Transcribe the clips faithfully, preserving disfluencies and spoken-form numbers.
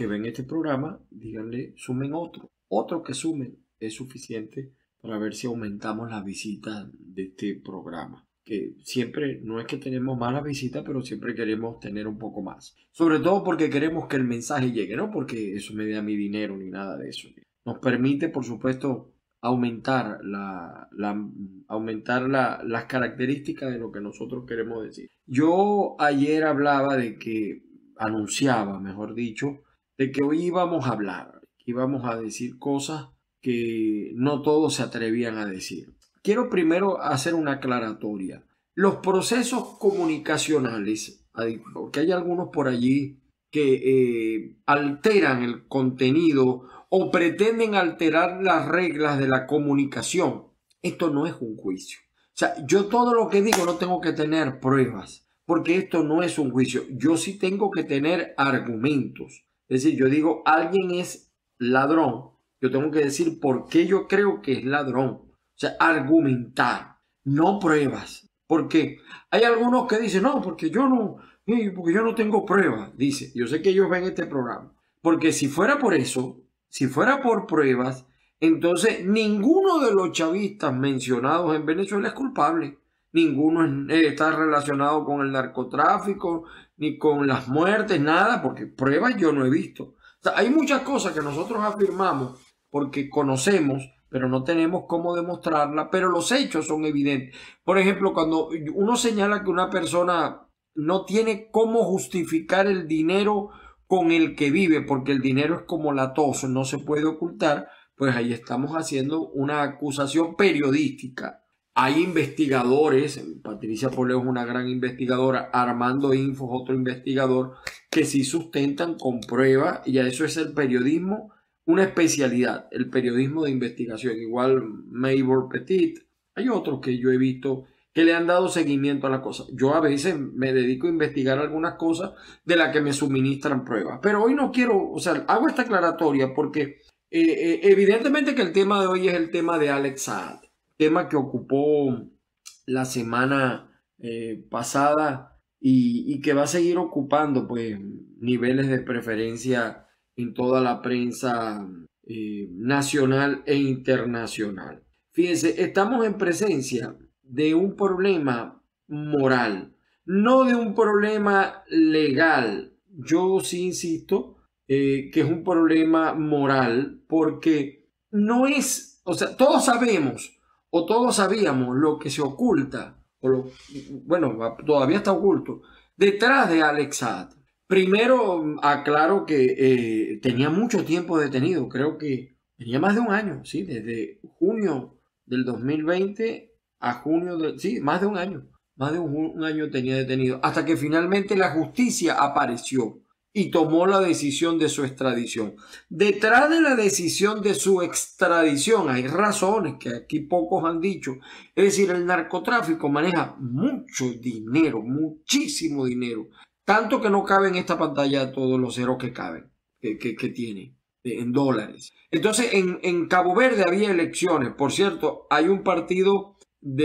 que ven este programa, díganle, sumen otro. Otro que sumen es suficiente para ver si aumentamos las visitas de este programa. Que siempre, no es que tenemos malas visitas, pero siempre queremos tener un poco más. Sobre todo porque queremos que el mensaje llegue, no porque eso me dé a mi dinero ni nada de eso. Nos permite, por supuesto, aumentar, la, la, aumentar la, las características de lo que nosotros queremos decir. Yo ayer hablaba de que, anunciaba, mejor dicho, de que hoy íbamos a hablar, que íbamos a decir cosas que no todos se atrevían a decir. Quiero primero hacer una aclaratoria. Los procesos comunicacionales, porque hay algunos por allí que eh, alteran el contenido o pretenden alterar las reglas de la comunicación. Esto no es un juicio. O sea, yo todo lo que digo no tengo que tener pruebas, porque esto no es un juicio. Yo sí tengo que tener argumentos. Es decir, yo digo, alguien es ladrón. Yo tengo que decir por qué yo creo que es ladrón. O sea, argumentar, no pruebas. Porque hay algunos que dicen, no, porque yo no, porque yo no tengo pruebas. Dice, yo sé que ellos ven este programa. Porque si fuera por eso, si fuera por pruebas, entonces ninguno de los chavistas mencionados en Venezuela es culpable. Ninguno está relacionado con el narcotráfico, ni con las muertes, nada, porque pruebas yo no he visto. O sea, hay muchas cosas que nosotros afirmamos porque conocemos, pero no tenemos cómo demostrarla, pero los hechos son evidentes. Por ejemplo, cuando uno señala que una persona no tiene cómo justificar el dinero con el que vive, porque el dinero es como la tos, no se puede ocultar, pues ahí estamos haciendo una acusación periodística. Hay investigadores, Patricia Poleo es una gran investigadora, Armando Info es otro investigador, que sí sustentan con pruebas, y a eso es el periodismo, una especialidad, el periodismo de investigación. Igual Maybor Petit, hay otros que yo he visto que le han dado seguimiento a la cosa. Yo a veces me dedico a investigar algunas cosas de las que me suministran pruebas, pero hoy no quiero, o sea, hago esta aclaratoria porque eh, eh, evidentemente que el tema de hoy es el tema de Alex Saad, tema que ocupó la semana eh, pasada y, y que va a seguir ocupando pues niveles de preferencia en toda la prensa eh, nacional e internacional. Fíjense, estamos en presencia de un problema moral, no de un problema legal. Yo sí insisto eh, que es un problema moral porque no es, o sea, todos sabemos o todos sabíamos lo que se oculta, o lo, bueno, todavía está oculto, detrás de Alex Saad. Primero, aclaro que eh, tenía mucho tiempo detenido, creo que tenía más de un año, ¿sí? Desde junio del dos mil veinte a junio, de, sí, más de un año, más de un, un año tenía detenido, hasta que finalmente la justicia apareció y tomó la decisión de su extradición. Detrás de la decisión de su extradición hay razones que aquí pocos han dicho. Es decir, el narcotráfico maneja mucho dinero, muchísimo dinero. Tanto que no cabe en esta pantalla todos los ceros que caben, que, que, que tiene, en dólares. Entonces, en, en Cabo Verde había elecciones. Por cierto, hay un partido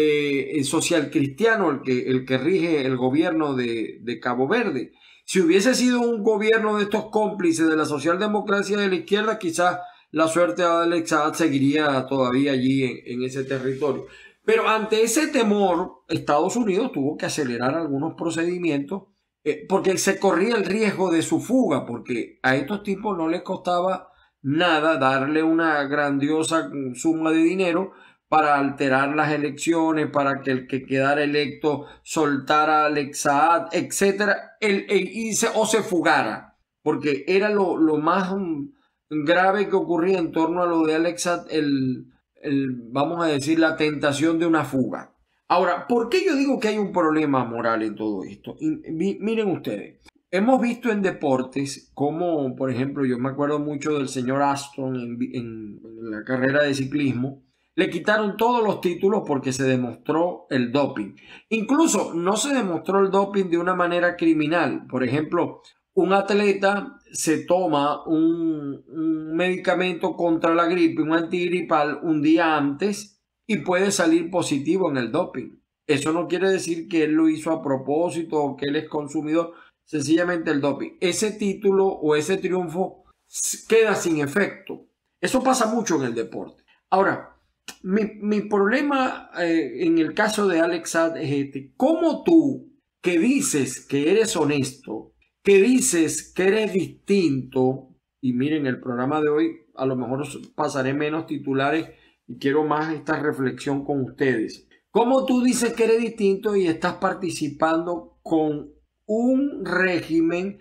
de social cristiano, el que, el que rige el gobierno de, de Cabo Verde. Si hubiese sido un gobierno de estos cómplices de la socialdemocracia de la izquierda, quizás la suerte de Alex Saad seguiría todavía allí en, en ese territorio. Pero ante ese temor, Estados Unidos tuvo que acelerar algunos procedimientos eh, porque se corría el riesgo de su fuga, porque a estos tipos no les costaba nada darle una grandiosa suma de dinero para alterar las elecciones, para que el que quedara electo soltara a Alex Saad, etcétera, el, el, y se, o se fugara, porque era lo, lo más um, grave que ocurría en torno a lo de Alex Saad, el, el, vamos a decir, la tentación de una fuga. Ahora, ¿por qué yo digo que hay un problema moral en todo esto? Y, mi, miren ustedes, hemos visto en deportes como, por ejemplo, yo me acuerdo mucho del señor Aston en, en, en la carrera de ciclismo. Le quitaron todos los títulos porque se demostró el doping. Incluso no se demostró el doping de una manera criminal. Por ejemplo, un atleta se toma un, un medicamento contra la gripe, un antigripal, un día antes y puede salir positivo en el doping. Eso no quiere decir que él lo hizo a propósito o que él es consumidor. Sencillamente el doping. Ese título o ese triunfo queda sin efecto. Eso pasa mucho en el deporte. Ahora, mi, mi problema eh, en el caso de Alex Saad es este. ¿Cómo tú, que dices que eres honesto, que dices que eres distinto, y miren, el programa de hoy a lo mejor pasaré menos titulares y quiero más esta reflexión con ustedes. ¿Cómo tú dices que eres distinto y estás participando con un régimen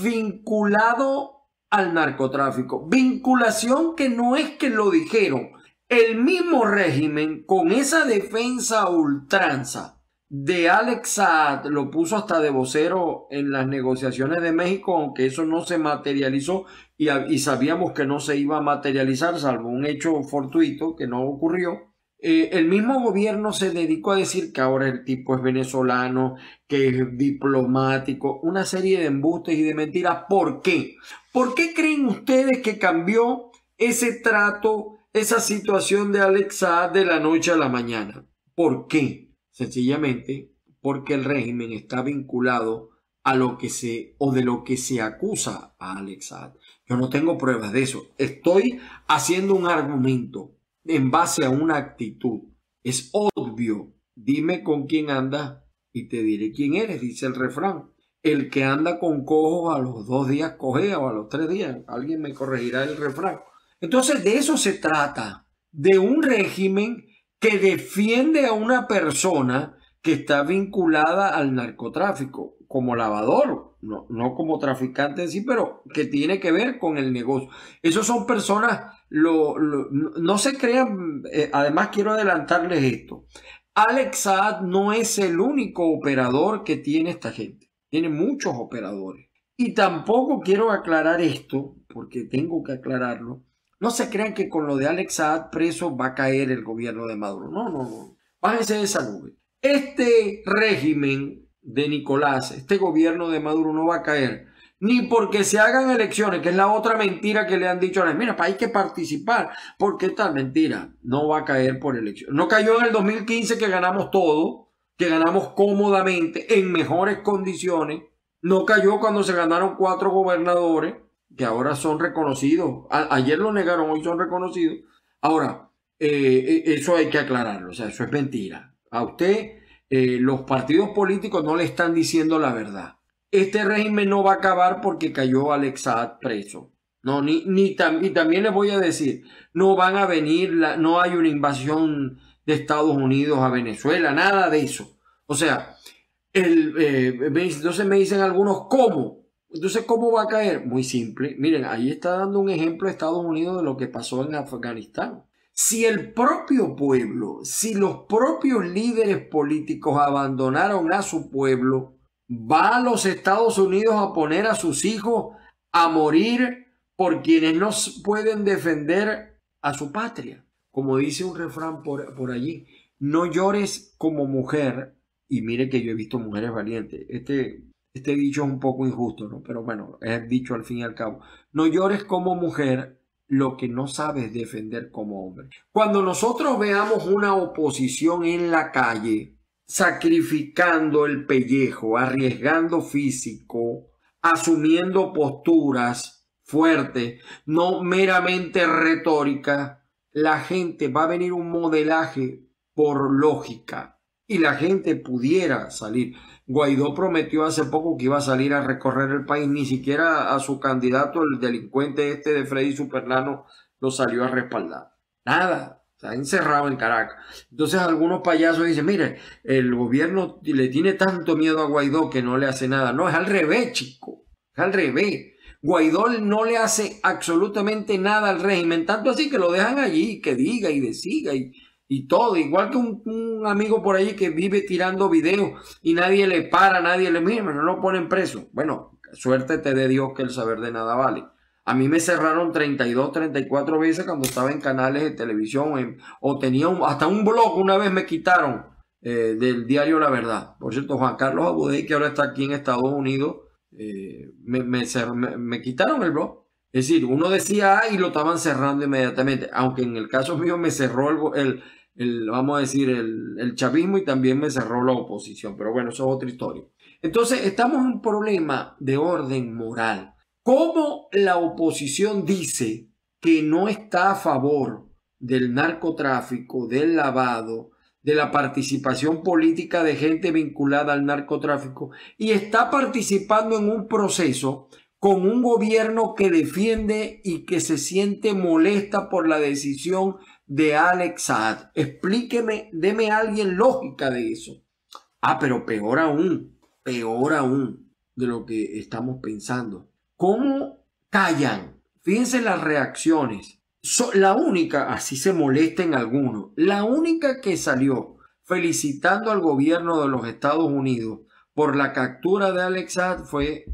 vinculado al narcotráfico? Vinculación que no es que lo dijeron. El mismo régimen, con esa defensa a ultranza de Alex Saad, lo puso hasta de vocero en las negociaciones de México, aunque eso no se materializó y, y sabíamos que no se iba a materializar, salvo un hecho fortuito que no ocurrió. Eh, el mismo gobierno se dedicó a decir que ahora el tipo es venezolano, que es diplomático, una serie de embustes y de mentiras. ¿Por qué? ¿Por qué creen ustedes que cambió ese trato, esa situación de Alex Saad de la noche a la mañana? ¿Por qué? Sencillamente porque el régimen está vinculado a lo que se o de lo que se acusa a Alex Saad. Yo no tengo pruebas de eso. Estoy haciendo un argumento en base a una actitud. Es obvio. Dime con quién andas y te diré quién eres, dice el refrán. El que anda con cojos a los dos días cojea o a los tres días. Alguien me corregirá el refrán. Entonces de eso se trata. De un régimen que defiende a una persona que está vinculada al narcotráfico como lavador, no, no como traficante en sí, pero que tiene que ver con el negocio. Esos son personas, lo, lo, no se crean, eh, además quiero adelantarles esto. Alex Saad no es el único operador que tiene esta gente, tiene muchos operadores. Y tampoco quiero aclarar esto, porque tengo que aclararlo. No se crean que con lo de Alex Saad preso va a caer el gobierno de Maduro. No, no, no. Bájense de esa nube. Este régimen de Nicolás, este gobierno de Maduro no va a caer ni porque se hagan elecciones, que es la otra mentira que le han dicho a la mira, hay que participar. ¿Por qué tal mentira? No va a caer por elecciones. No cayó en el dos mil quince que ganamos todo, que ganamos cómodamente, en mejores condiciones. No cayó cuando se ganaron cuatro gobernadores que ahora son reconocidos. A, ayer lo negaron, hoy son reconocidos. Ahora, eh, eso hay que aclararlo, o sea, eso es mentira. A usted, eh, los partidos políticos no le están diciendo la verdad. Este régimen no va a acabar porque cayó Alex Saad preso. No, ni, ni tam, y también les voy a decir, no van a venir, la, no hay una invasión de Estados Unidos a Venezuela, nada de eso. O sea, el, eh, entonces me dicen algunos, ¿cómo? Entonces, ¿cómo va a caer? Muy simple. Miren, ahí está dando un ejemplo Estados Unidos de lo que pasó en Afganistán. Si el propio pueblo, si los propios líderes políticos abandonaron a su pueblo, va a los Estados Unidos a poner a sus hijos a morir por quienes no pueden defender a su patria. Como dice un refrán por, por allí, no llores como mujer. Y mire que yo he visto mujeres valientes. Este... Este dicho es un poco injusto, ¿no? Pero bueno, es dicho al fin y al cabo. No llores como mujer lo que no sabes defender como hombre. Cuando nosotros veamos una oposición en la calle, sacrificando el pellejo, arriesgando físico, asumiendo posturas fuertes, no meramente retóricas, la gente va a venir un modelaje por lógica y la gente pudiera salir. Guaidó prometió hace poco que iba a salir a recorrer el país, ni siquiera a su candidato, el delincuente este de Freddy Superlano, lo salió a respaldar. Nada, está encerrado en Caracas. Entonces algunos payasos dicen, mire, el gobierno le tiene tanto miedo a Guaidó que no le hace nada. No, es al revés, chico, es al revés. Guaidó no le hace absolutamente nada al régimen, tanto así que lo dejan allí, que diga y deciga y... y todo, igual que un, un amigo por ahí que vive tirando videos y nadie le para, nadie le mira, no lo ponen preso. Bueno, suerte te dé Dios que el saber de nada vale. A mí me cerraron treinta y dos, treinta y cuatro veces cuando estaba en canales de televisión en, o tenía un, hasta un blog una vez me quitaron eh, del diario La Verdad. Por cierto, Juan Carlos Abudey, que ahora está aquí en Estados Unidos, eh, me, me, me, me quitaron el blog. Es decir, uno decía A y lo estaban cerrando inmediatamente, aunque en el caso mío me cerró el, el, el vamos a decir, el, el chavismo y también me cerró la oposición, pero bueno, eso es otra historia. Entonces, estamos en un problema de orden moral. ¿Cómo la oposición dice que no está a favor del narcotráfico, del lavado, de la participación política de gente vinculada al narcotráfico y está participando en un proceso con un gobierno que defiende y que se siente molesta por la decisión de Alex Saad? Explíqueme, deme a alguien lógica de eso. Ah, pero peor aún, peor aún de lo que estamos pensando. ¿Cómo callan? Fíjense las reacciones. So, la única, así se molesten algunos, la única que salió felicitando al gobierno de los Estados Unidos por la captura de Alex Saad fue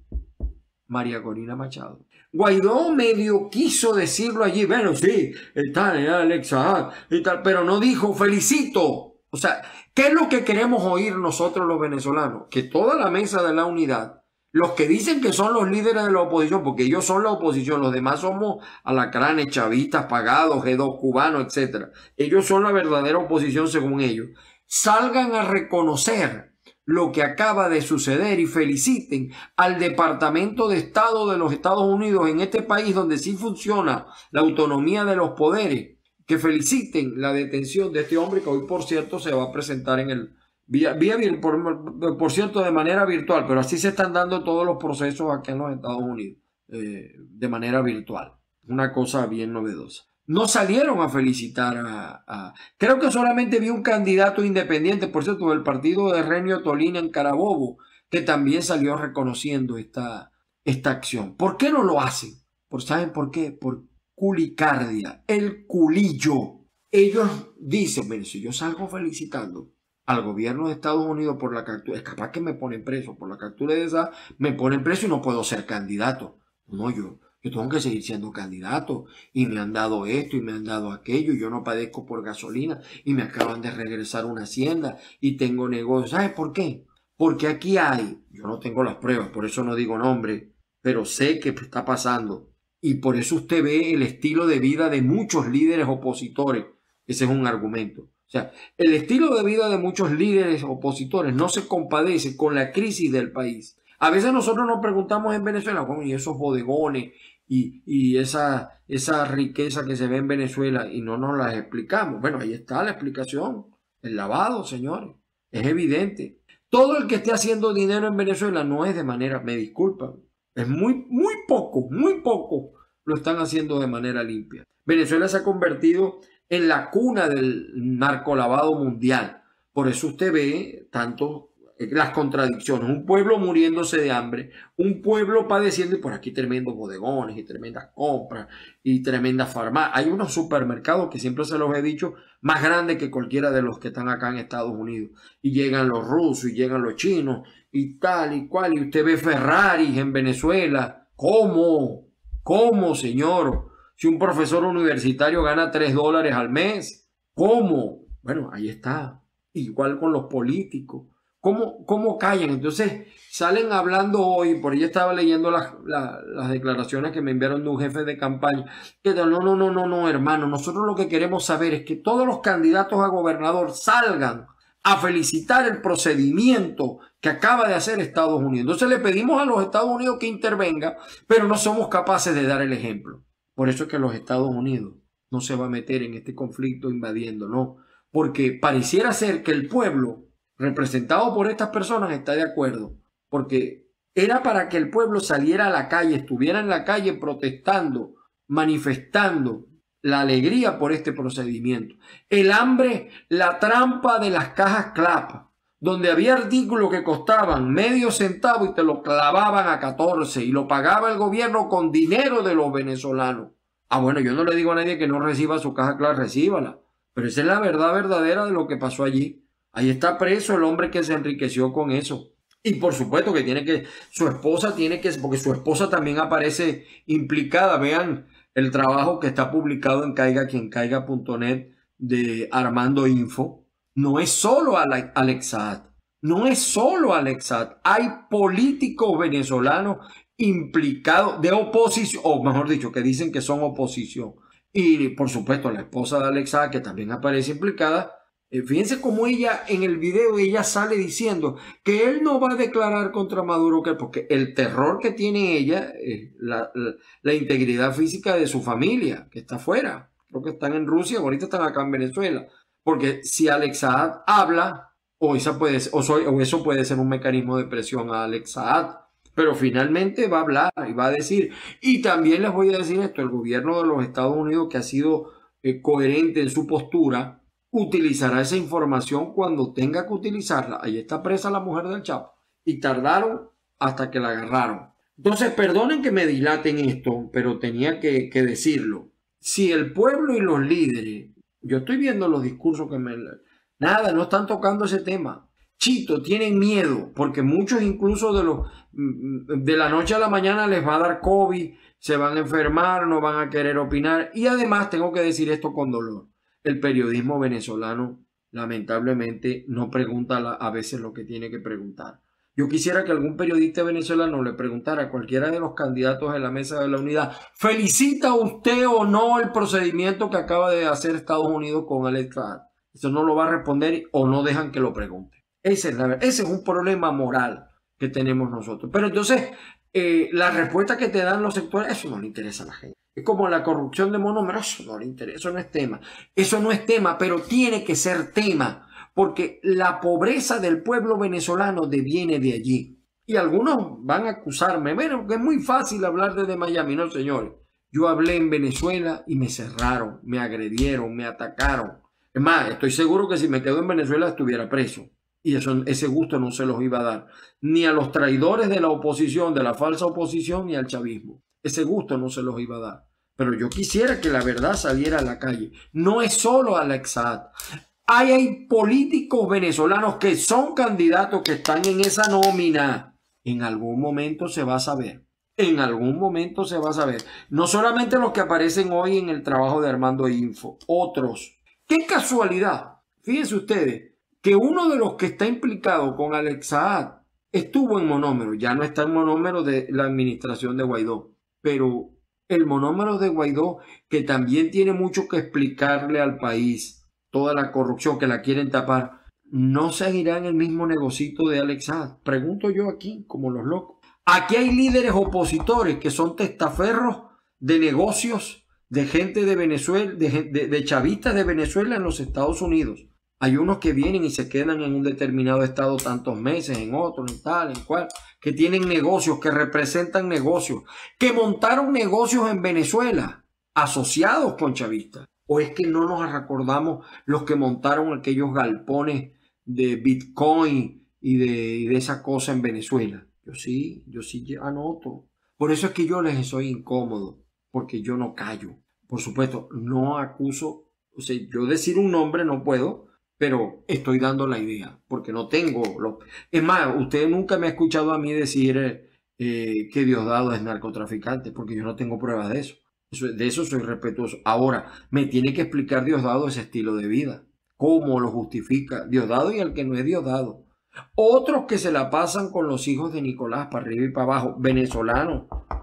María Corina Machado. Guaidó medio quiso decirlo allí, bueno, sí, está en Alex Saad y tal, pero no dijo felicito. O sea, ¿qué es lo que queremos oír nosotros los venezolanos? Que toda la mesa de la unidad, los que dicen que son los líderes de la oposición, porque ellos son la oposición, los demás somos alacranes, chavistas, pagados, G dos cubanos, etcétera. Ellos son la verdadera oposición según ellos. Salgan a reconocer lo que acaba de suceder y feliciten al Departamento de Estado de los Estados Unidos en este país donde sí funciona la autonomía de los poderes, que feliciten la detención de este hombre que hoy, por cierto, se va a presentar en el vía, vía por, por cierto, de manera virtual, pero así se están dando todos los procesos aquí en los Estados Unidos, eh, de manera virtual. Una cosa bien novedosa. No salieron a felicitar a, a... Creo que solamente vi un candidato independiente, por cierto, del partido de Renio Tolina en Carabobo, que también salió reconociendo esta, esta acción. ¿Por qué no lo hacen? ¿Por, ¿Saben por qué? Por culicardia, el culillo. Ellos dicen, bueno, si yo salgo felicitando al gobierno de Estados Unidos por la captura, es capaz que me ponen preso por la captura de esa, me ponen preso y no puedo ser candidato. No, yo... Yo tengo que seguir siendo candidato y me han dado esto y me han dado aquello y yo no padezco por gasolina y me acaban de regresar una hacienda y tengo negocios. ¿Sabes por qué? Porque aquí hay, yo no tengo las pruebas, por eso no digo nombre, pero sé que está pasando y por eso usted ve el estilo de vida de muchos líderes opositores. Ese es un argumento. O sea, el estilo de vida de muchos líderes opositores no se compadece con la crisis del país. A veces nosotros nos preguntamos en Venezuela, ¿cómo? Y esos bodegones y, y esa, esa riqueza que se ve en Venezuela y no nos las explicamos. Bueno, ahí está la explicación. El lavado, señores. Es evidente. Todo el que esté haciendo dinero en Venezuela no es de manera, me disculpan, es muy, muy poco, muy poco lo están haciendo de manera limpia. Venezuela se ha convertido en la cuna del narcolavado mundial. Por eso usted ve tanto las contradicciones, un pueblo muriéndose de hambre, un pueblo padeciendo y por aquí tremendos bodegones y tremendas compras y tremendas farmacias. Hay unos supermercados que siempre se los he dicho más grandes que cualquiera de los que están acá en Estados Unidos y llegan los rusos y llegan los chinos y tal y cual y usted ve Ferraris en Venezuela. ¿Cómo? ¿Cómo, señor? Si un profesor universitario gana tres dólares al mes, ¿cómo? Bueno, ahí está. Igual con los políticos. ¿Cómo, ¿Cómo callan? Entonces salen hablando hoy, por ahí estaba leyendo las, las, las declaraciones que me enviaron de un jefe de campaña, que no, no, no, no, no, hermano, nosotros lo que queremos saber es que todos los candidatos a gobernador salgan a felicitar el procedimiento que acaba de hacer Estados Unidos. Entonces le pedimos a los Estados Unidos que intervenga, pero no somos capaces de dar el ejemplo. Por eso es que los Estados Unidos no se va a meter en este conflicto invadiendo, no, porque pareciera ser que el pueblo representado por estas personas está de acuerdo, porque era para que el pueblo saliera a la calle, estuviera en la calle protestando, manifestando la alegría por este procedimiento. El hambre, la trampa de las cajas CLAP, donde había artículos que costaban medio centavo y te lo clavaban a catorce y lo pagaba el gobierno con dinero de los venezolanos. Ah, bueno, yo no le digo a nadie que no reciba su caja CLAP, recíbala, pero esa es la verdad verdadera de lo que pasó allí. Ahí está preso el hombre que se enriqueció con eso. Y por supuesto que tiene que, su esposa tiene que, porque su esposa también aparece implicada. Vean el trabajo que está publicado en caiga quien caiga punto net de Armando Info. No es solo Alex Saad, no es solo Alex Saad. Hay políticos venezolanos implicados de oposición, o mejor dicho, que dicen que son oposición. Y por supuesto la esposa de Alex Saad, que también aparece implicada, Eh, fíjense cómo ella en el video ella sale diciendo que él no va a declarar contra Maduro, que porque el terror que tiene ella es la, la, la integridad física de su familia, que está afuera. Creo que están en Rusia, ahorita están acá en Venezuela. Porque si Alex Saad habla, o, esa puede, o, soy, o eso puede ser un mecanismo de presión a Alex Saad, pero finalmente va a hablar y va a decir. Y también les voy a decir esto, el gobierno de los Estados Unidos, que ha sido eh, coherente en su postura, utilizará esa información cuando tenga que utilizarla. Ahí está presa la mujer del Chapo. Y tardaron hasta que la agarraron. Entonces, perdonen que me dilaten esto, pero tenía que, que decirlo. Si el pueblo y los líderes, yo estoy viendo los discursos que me... Nada, no están tocando ese tema. Chito, tienen miedo, porque muchos incluso de los de la noche a la mañana les va a dar COVID, se van a enfermar, no van a querer opinar. Y además tengo que decir esto con dolor. El periodismo venezolano lamentablemente no pregunta a veces lo que tiene que preguntar. Yo quisiera que algún periodista venezolano le preguntara a cualquiera de los candidatos en la mesa de la unidad, ¿felicita usted o no el procedimiento que acaba de hacer Estados Unidos con Alex Saad? Eso no lo va a responder o no dejan que lo pregunte. Ese es, la, ese es un problema moral que tenemos nosotros. Pero entonces, eh, la respuesta que te dan los sectores, eso no le interesa a la gente. Es como la corrupción de monómeros, eso no le interesa, eso no es tema. Eso no es tema, pero tiene que ser tema, porque la pobreza del pueblo venezolano deviene de allí. Y algunos van a acusarme, bueno, que es muy fácil hablar desde Miami. No, señores, yo hablé en Venezuela y me cerraron, me agredieron, me atacaron. Es más, estoy seguro que si me quedo en Venezuela estuviera preso. Y eso, ese gusto no se los iba a dar ni a los traidores de la oposición, de la falsa oposición, ni al chavismo. Ese gusto no se los iba a dar. Pero yo quisiera que la verdad saliera a la calle. No es solo Alex Saad. Hay, hay políticos venezolanos que son candidatos, que están en esa nómina. En algún momento se va a saber. En algún momento se va a saber. No solamente los que aparecen hoy en el trabajo de Armando Info, otros. ¡Qué casualidad! Fíjense ustedes que uno de los que está implicado con Alex Saad estuvo en monómero. Ya no está en monómero de la administración de Guaidó. Pero el monómero de Guaidó, que también tiene mucho que explicarle al país, toda la corrupción que la quieren tapar, no seguirá en el mismo negocito de Alex Saad. Pregunto yo aquí, como los locos. Aquí hay líderes opositores que son testaferros de negocios de gente de Venezuela, de, de, de chavistas de Venezuela en los Estados Unidos. Hay unos que vienen y se quedan en un determinado estado tantos meses, en otro, en tal, en cual, que tienen negocios, que representan negocios, que montaron negocios en Venezuela, asociados con chavistas. ¿O es que no nos recordamos los que montaron aquellos galpones de Bitcoin y de, y de esa cosa en Venezuela? Yo sí, yo sí anoto. Por eso es que yo les soy incómodo, porque yo no callo. Por supuesto, no acuso, o sea, yo decir un nombre no puedo, pero estoy dando la idea, porque no tengo... Lo... Es más, usted nunca me ha escuchado a mí decir eh, que Diosdado es narcotraficante, porque yo no tengo pruebas de eso. eso. De eso soy respetuoso. Ahora, me tiene que explicar Diosdado ese estilo de vida. ¿Cómo lo justifica Diosdado y el que no es Diosdado? Otros que se la pasan con los hijos de Nicolás para arriba y para abajo, venezolanos,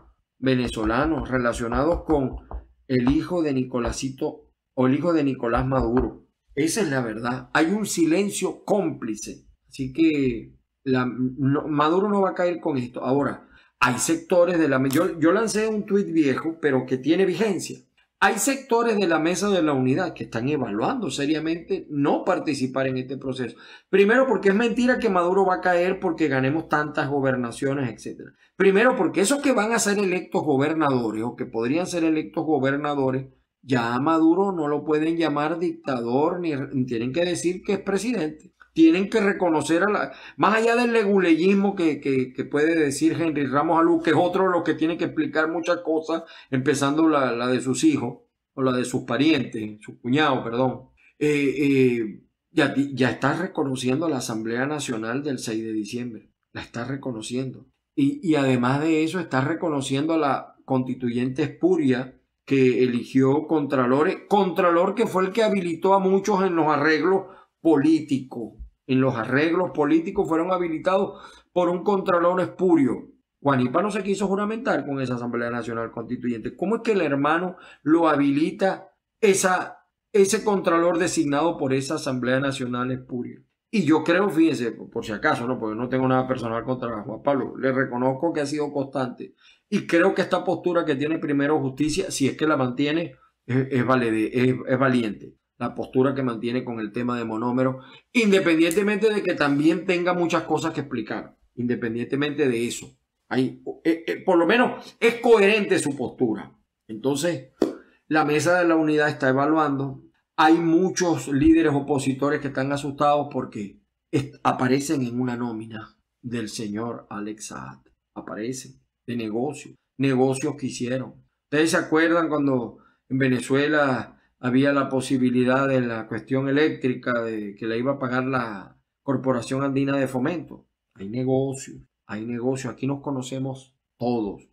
venezolanos relacionados con el hijo de Nicolásito o el hijo de Nicolás Maduro. Esa es la verdad. Hay un silencio cómplice. Así que la, no, Maduro no va a caer con esto. Ahora, hay sectores de la... Yo, yo lancé un tuit viejo, pero que tiene vigencia. Hay sectores de la mesa de la unidad que están evaluando seriamente no participar en este proceso. Primero, porque es mentira que Maduro va a caer porque ganemos tantas gobernaciones, etcétera. Primero, porque esos que van a ser electos gobernadores o que podrían ser electos gobernadores, ya a Maduro no lo pueden llamar dictador ni, ni tienen que decir que es presidente. Tienen que reconocer a la... Más allá del leguleyismo que, que, que puede decir Henry Ramos Alú, que es otro de los que tiene que explicar muchas cosas, empezando la, la de sus hijos, o la de sus parientes, su cuñado, perdón. Eh, eh, ya, ya está reconociendo a la Asamblea Nacional del seis de diciembre. La está reconociendo. Y, y además de eso, está reconociendo a la constituyente espuria que eligió Contralores, Contralor que fue el que habilitó a muchos en los arreglos políticos. En los arreglos políticos fueron habilitados por un Contralor espurio. Guanipa no se quiso juramentar con esa Asamblea Nacional Constituyente. ¿Cómo es que el hermano lo habilita esa ese contralor designado por esa Asamblea Nacional espuria. Y yo creo, fíjense, por si acaso, ¿no? Porque no tengo nada personal contra Juan Pablo, le reconozco que ha sido constante. Y creo que esta postura que tiene primero Justicia, si es que la mantiene, es, es, valede, es, es valiente. La postura que mantiene con el tema de monómeros, independientemente de que también tenga muchas cosas que explicar, independientemente de eso. Hay, eh, eh, por lo menos es coherente su postura. Entonces, la mesa de la unidad está evaluando. Hay muchos líderes opositores que están asustados porque aparecen en una nómina del señor Alex Saad. Aparecen de negocios, negocios que hicieron. ¿Ustedes se acuerdan cuando en Venezuela había la posibilidad de la cuestión eléctrica de que la iba a pagar la Corporación Andina de Fomento? Hay negocios, hay negocios. Aquí nos conocemos todos.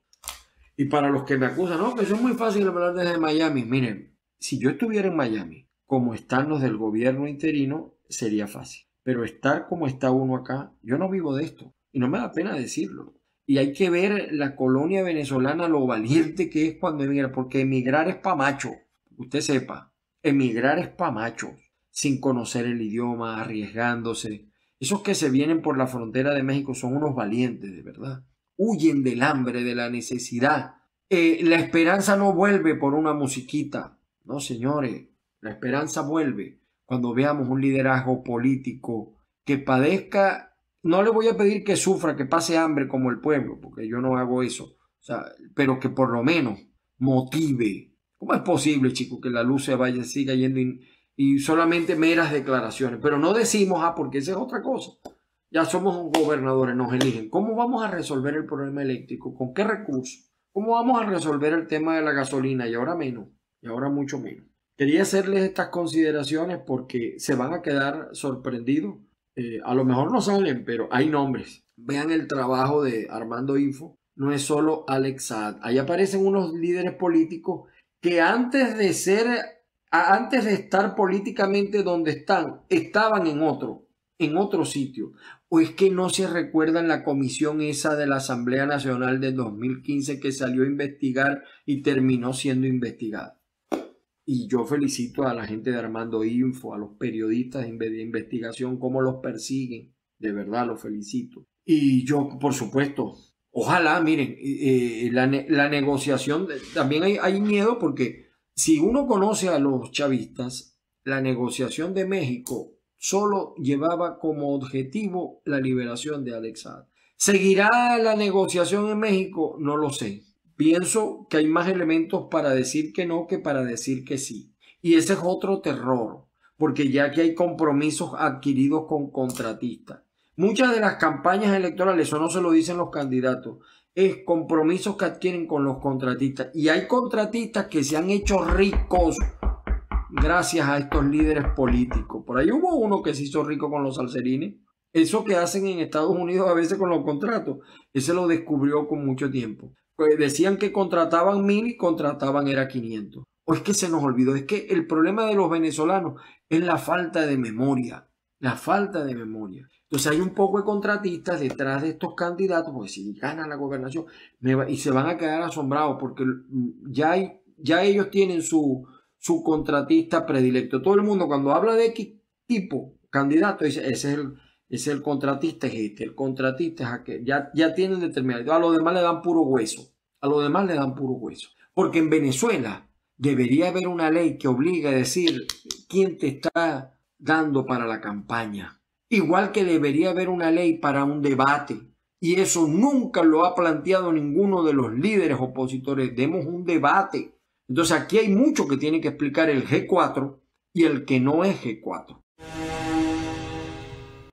Y para los que me acusan, no, que eso es muy fácil hablar desde Miami. Miren, si yo estuviera en Miami, como están los del gobierno interino, sería fácil. Pero estar como está uno acá, yo no vivo de esto. Y no me da pena decirlo. Y hay que ver la colonia venezolana, lo valiente que es cuando emigra. Porque emigrar es pa' macho. Usted sepa, emigrar es pa' macho. Sin conocer el idioma, arriesgándose. Esos que se vienen por la frontera de México son unos valientes, de verdad. Huyen del hambre, de la necesidad. Eh, la esperanza no vuelve por una musiquita. No, señores. La esperanza vuelve cuando veamos un liderazgo político que padezca. No le voy a pedir que sufra, que pase hambre como el pueblo, porque yo no hago eso. O sea, pero que por lo menos motive. ¿Cómo es posible, chicos, que la luz se vaya, siga yendo y, y solamente meras declaraciones? Pero no decimos, ah, porque esa es otra cosa. Ya somos gobernadores, nos eligen. ¿Cómo vamos a resolver el problema eléctrico? ¿Con qué recursos? ¿Cómo vamos a resolver el tema de la gasolina? Y ahora menos, y ahora mucho menos. Quería hacerles estas consideraciones porque se van a quedar sorprendidos. Eh, a lo mejor no salen, pero hay nombres. Vean el trabajo de Armando Info. No es solo Alex Saad. Ahí aparecen unos líderes políticos que antes de ser, antes de estar políticamente donde están, estaban en otro, en otro sitio. ¿O es que no se recuerdan la comisión esa de la Asamblea Nacional del dos mil quince que salió a investigar y terminó siendo investigada? Y yo felicito a la gente de Armando Info, a los periodistas de investigación, cómo los persiguen. De verdad, los felicito. Y yo, por supuesto, ojalá, miren, eh, la, la negociación, también hay, hay miedo porque si uno conoce a los chavistas, la negociación de México solo llevaba como objetivo la liberación de Alex Saad. ¿Seguirá la negociación en México? No lo sé. Pienso que hay más elementos para decir que no que para decir que sí. Y ese es otro terror, porque ya que hay compromisos adquiridos con contratistas. Muchas de las campañas electorales, eso no se lo dicen los candidatos, es compromisos que adquieren con los contratistas. Y hay contratistas que se han hecho ricos gracias a estos líderes políticos. Por ahí hubo uno que se hizo rico con los salserines. Eso que hacen en Estados Unidos a veces con los contratos, ese lo descubrió con mucho tiempo. Pues decían que contrataban mil y contrataban era quinientos. O es que se nos olvidó, es que el problema de los venezolanos es la falta de memoria, la falta de memoria. Entonces hay un poco de contratistas detrás de estos candidatos, porque si ganan la gobernación, me va, y se van a quedar asombrados porque ya, hay, ya ellos tienen su, su contratista predilecto. Todo el mundo cuando habla de X tipo candidato, dice, ese es el... Es el contratista es este, el contratista es aquel. Ya, ya tienen determinado. A los demás le dan puro hueso. A los demás le dan puro hueso. Porque en Venezuela debería haber una ley que obligue a decir quién te está dando para la campaña. Igual que debería haber una ley para un debate. Y eso nunca lo ha planteado ninguno de los líderes opositores. Demos un debate. Entonces aquí hay mucho que tiene que explicar el G cuatro y el que no es G cuatro.